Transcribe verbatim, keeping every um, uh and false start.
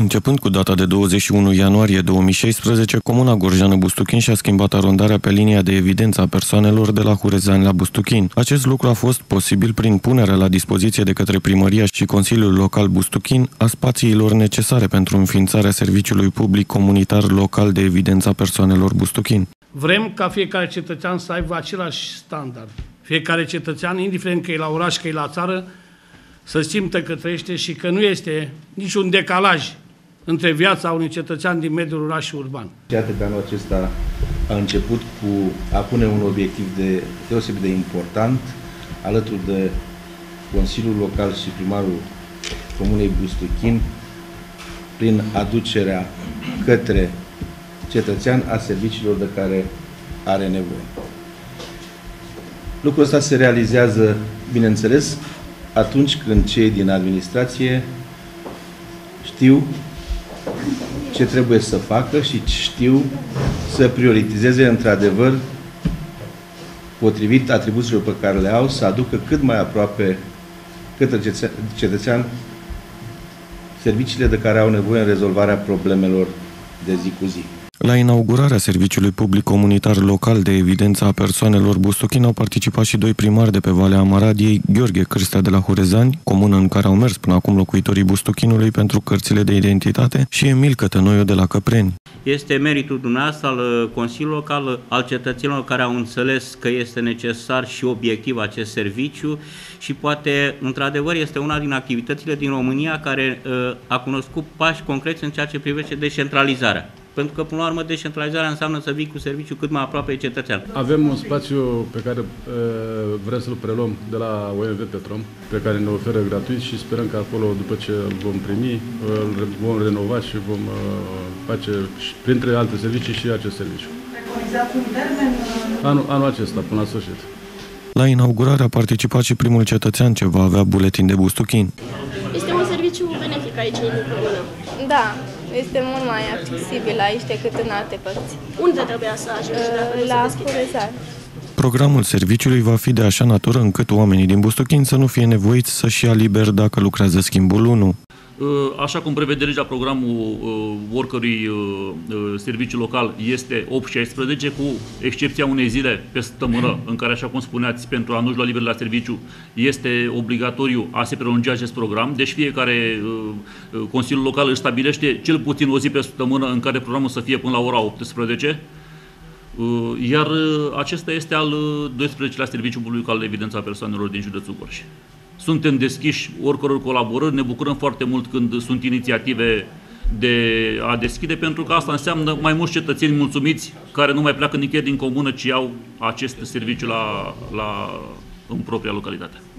Începând cu data de douăzeci și unu ianuarie două mii șaisprezece, Comuna Gorjeană-Bustuchin și-a schimbat arondarea pe linia de evidență a persoanelor de la Hurețani la Bustuchin. Acest lucru a fost posibil prin punerea la dispoziție de către Primăria și Consiliul Local Bustuchin a spațiilor necesare pentru înființarea Serviciului Public Comunitar Local de Evidență a Persoanelor Bustuchin. Vrem ca fiecare cetățean să aibă același standard. Fiecare cetățean, indiferent că e la oraș, că e la țară, să simtă că trăiește și că nu este niciun decalaj între viața unui cetățean din mediul rural și urban. Iată că anul acesta a început cu a pune un obiectiv de, deosebit de important, alături de Consiliul Local și primarul Comunei Bustuchin, prin aducerea către cetățean a serviciilor de care are nevoie. Lucrul ăsta se realizează, bineînțeles, atunci când cei din administrație știu ce trebuie să facă și știu să prioritizeze într-adevăr, potrivit atribuțiilor pe care le au, să aducă cât mai aproape către cetățean serviciile de care au nevoie în rezolvarea problemelor de zi cu zi. La inaugurarea Serviciului Public Comunitar Local de Evidență a Persoanelor Bustuchin au participat și doi primari de pe Valea Amaradiei, Gheorghe Cârstea de la Hurețani, comună în care au mers până acum locuitorii Bustuchinului pentru cărțile de identitate, și Emil Cătănoiu de la Căpreni. Este meritul dumneavoastră al Consiliului Local, al cetățenilor care au înțeles că este necesar și obiectiv acest serviciu și poate, într-adevăr, este una din activitățile din România care uh, a cunoscut pași concreți în ceea ce privește descentralizarea. Pentru că, până la urmă, descentralizarea înseamnă să vii cu serviciu cât mai aproape de cetățean. Avem un spațiu pe care uh, vrem să-l preluăm de la O M V Petrom, pe care ne oferă gratuit și sperăm că acolo, după ce îl vom primi, îl vom renova și vom uh, face, printre alte servicii, și acest serviciu. Preconizat un termen? Anul, anul acesta, până la sfârșit. La inaugurare a participat și primul cetățean ce va avea buletin de Bustuchin. Este un serviciu benefic aici în comună. Da. Este mult mai accesibil aici decât în alte părți. Unde trebuia să ajungi? La Hurețani. Programul serviciului va fi de așa natură încât oamenii din Bustuchin să nu fie nevoiți să-și ia liber dacă lucrează schimbul unu. Așa cum prevede legea, programul oricărui serviciu local este opt șaisprezece, cu excepția unei zile pe săptămână în care, așa cum spuneați, pentru a nu-și lua liber la serviciu este obligatoriu a se prelungi acest program. Deci fiecare Consiliul Local își stabilește cel puțin o zi pe săptămână în care programul să fie până la ora optsprezece. Iar acesta este al doisprezecelea Serviciu Public al de Evidență a Persoanelor din județul Gorj. Suntem deschiși oricăror colaborări, ne bucurăm foarte mult când sunt inițiative de a deschide, pentru că asta înseamnă mai mulți cetățeni mulțumiți care nu mai pleacă nicăieri din comună, ci au acest serviciu la, la, în propria localitate.